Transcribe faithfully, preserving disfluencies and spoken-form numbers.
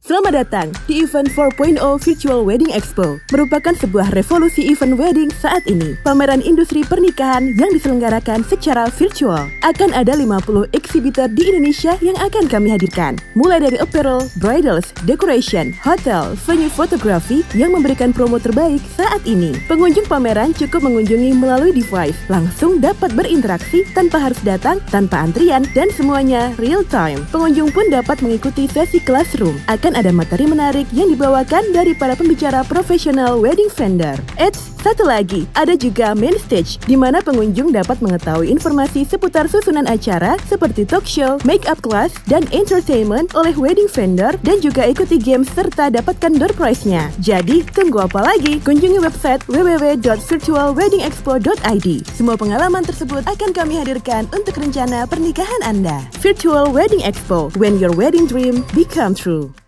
Selamat datang di event empat titik nol Virtual Wedding Expo. Merupakan sebuah revolusi event wedding saat ini. Pameran industri pernikahan yang diselenggarakan secara virtual. Akan ada lima puluh exhibitor di Indonesia yang akan kami hadirkan. Mulai dari apparel, bridals, decoration, hotel, venue fotografi yang memberikan promo terbaik saat ini. Pengunjung pameran cukup mengunjungi melalui device. Langsung dapat berinteraksi tanpa harus datang, tanpa antrian, dan semuanya real time. Pengunjung pun dapat mengikuti sesi classroom. Akan ada materi menarik yang dibawakan dari para pembicara profesional wedding vendor. Eits, satu lagi, ada juga main stage, di mana pengunjung dapat mengetahui informasi seputar susunan acara seperti talk show, make up class, dan entertainment oleh wedding vendor, dan juga ikuti games serta dapatkan door prize-nya. Jadi, tunggu apa lagi? Kunjungi website w w w dot virtual wedding expo dot i d. Semua pengalaman tersebut akan kami hadirkan untuk rencana pernikahan Anda. Virtual Wedding Expo, when your wedding dream become true.